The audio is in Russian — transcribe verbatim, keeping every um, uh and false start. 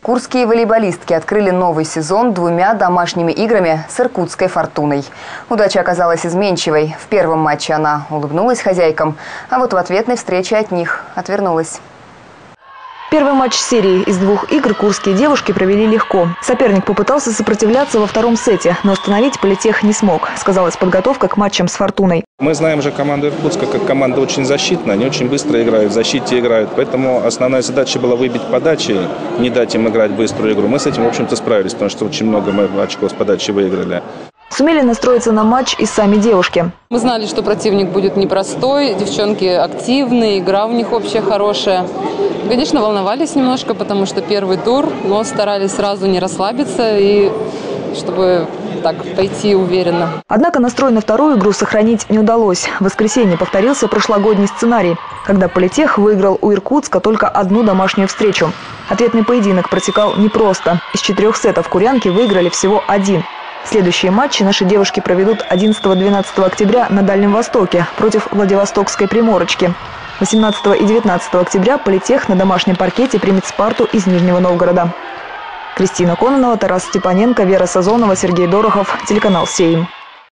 Курские волейболистки открыли новый сезон двумя домашними играми с иркутской «Фортуной». Удача оказалась изменчивой. В первом матче она улыбнулась хозяйкам, а вот в ответной встрече от них отвернулась. Первый матч серии из двух игр курские девушки провели легко. Соперник попытался сопротивляться во втором сете, но остановить политех не смог. Сказалась подготовка к матчам с «Фортуной». Мы знаем же команду Иркутска как команда очень защитная, они очень быстро играют, в защите играют. Поэтому основная задача была выбить подачи, не дать им играть быструю игру. Мы с этим, в общем-то, справились, потому что очень много мы очков с подачи выиграли. Сумели настроиться на матч и сами девушки. Мы знали, что противник будет непростой, девчонки активные, игра у них общая хорошая. Конечно, волновались немножко, потому что первый тур, но старались сразу не расслабиться и чтобы так пойти уверенно. Однако настрой на вторую игру сохранить не удалось. В воскресенье повторился прошлогодний сценарий, когда политех выиграл у Иркутска только одну домашнюю встречу. Ответный поединок протекал непросто. Из четырех сетов курянки выиграли всего один. Следующие матчи наши девушки проведут одиннадцатого-двенадцатого октября на Дальнем Востоке против Владивостокской «Приморочки». восемнадцатого и девятнадцатого октября политех на домашнем паркете примет «Спарту» из Нижнего Новгорода. Кристина Кононова, Тарас Степаненко, Вера Сазонова, Сергей Дорохов, телеканал «Сейм».